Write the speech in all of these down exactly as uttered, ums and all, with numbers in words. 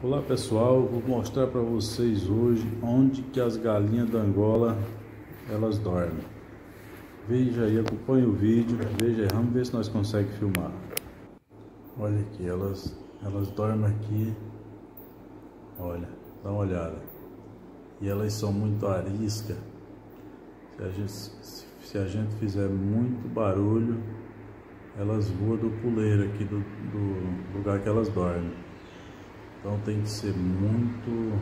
Olá pessoal, vou mostrar para vocês hoje onde que as galinhas da Angola elas dormem. Veja aí, acompanhe o vídeo, veja aí, vamos ver se nós conseguimos filmar. Olha aqui, elas, elas dormem aqui, olha, dá uma olhada. E elas são muito ariscas. Se a gente, se a gente fizer muito barulho, elas voam do puleiro aqui do, do lugar que elas dormem. Então tem que ser muito,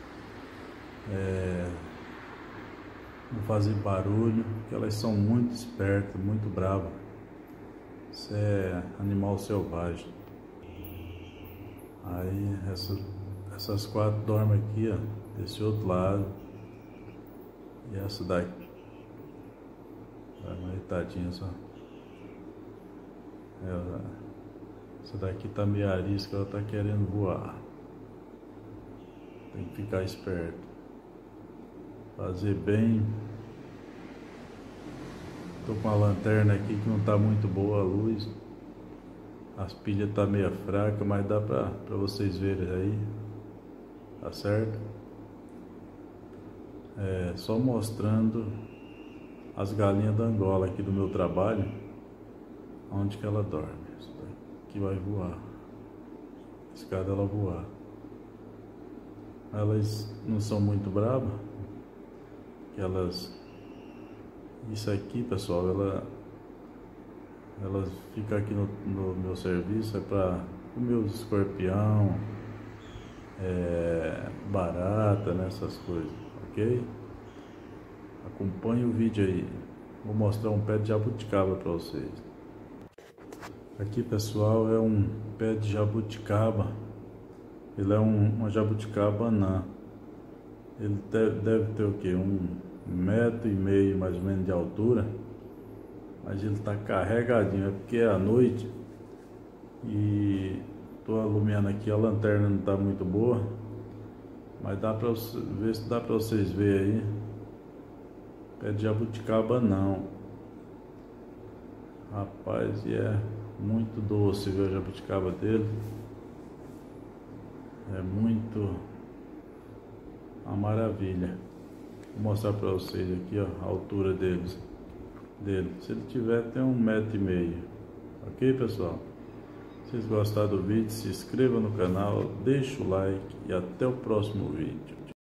é, não fazer barulho, porque elas são muito espertas, muito bravas. Isso é animal selvagem. Aí essa, essas quatro dormem aqui, ó, desse outro lado. E essa daqui, vai uma deitadinha só. Ela, essa daqui tá meio arisca, ela tá querendo voar. Tem que ficar esperto, fazer bem. Tô com a lanterna aqui que não tá muito boa a luz, as pilhas tá meio fraca, mas dá pra, pra vocês verem aí, tá certo? É, só mostrando as galinhas da Angola aqui do meu trabalho, onde que ela dorme. Isso daqui vai voar, escada ela voar. Elas não são muito bravas, elas, isso aqui pessoal, ela, elas ficam aqui no, no meu serviço, é para comer os escorpião, é, barata, né, essas coisas, ok? Acompanhe o vídeo aí, vou mostrar um pé de jabuticaba para vocês. Aqui pessoal é um pé de jabuticaba. Ele é um, uma jabuticaba anã. Ele deve, deve ter o que? Um metro e meio mais ou menos de altura. Mas ele está carregadinho, é porque é à noite. E estou iluminando aqui, a lanterna não está muito boa. Mas dá para ver se dá para vocês verem aí. Pé de jabuticaba não. Rapaz, e é muito doce, viu, a jabuticaba dele. É muito uma maravilha. Vou mostrar para vocês aqui, ó, a altura deles, dele. Se ele tiver até um metro e meio. Ok, pessoal? Se vocês gostaram do vídeo, se inscreva no canal, deixa o like e até o próximo vídeo.